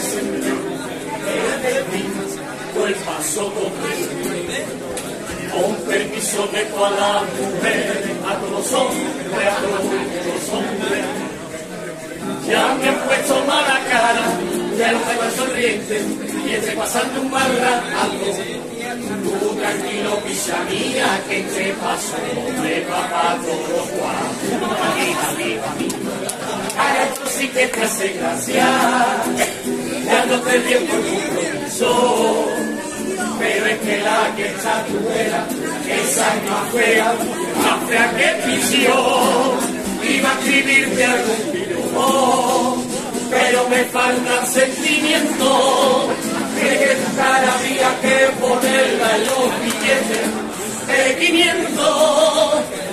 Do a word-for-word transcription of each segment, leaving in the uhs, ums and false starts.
el paso conmigo. Con permiso dejo a la mujer, a todos los hombres, a todos los hombres. Ya me han puesto mala cara, ya no tengo sonriente, y estoy pasando un mal rato. Tú tranquilo, pisa mía, que te pasó, me va para todos los cuatro. Amiga, amiga, amiga. Ahora esto sí que te hace gracia, ya no te río por compromiso. Pero es que la que está tuera, esa es más fea, más fea que prisión. Iba a escribirte algún piropo, pero me faltan sentimientos. Que esta había que ponerla en los billetes de quinientos.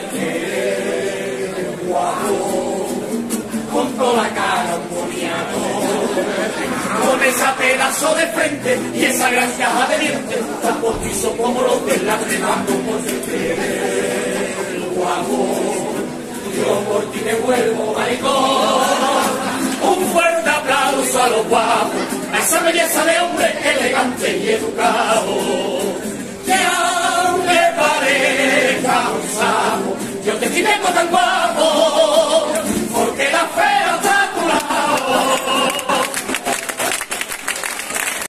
Qué guapo, con toda la cara un boniato, con esa pedazo de frente y esa gran caja de dientes, tan postizo como los de la remando por el guapo. Yo por ti me vuelvo maricón. Un fuerte aplauso a los guapos, a esa belleza de hombre elegante y educado.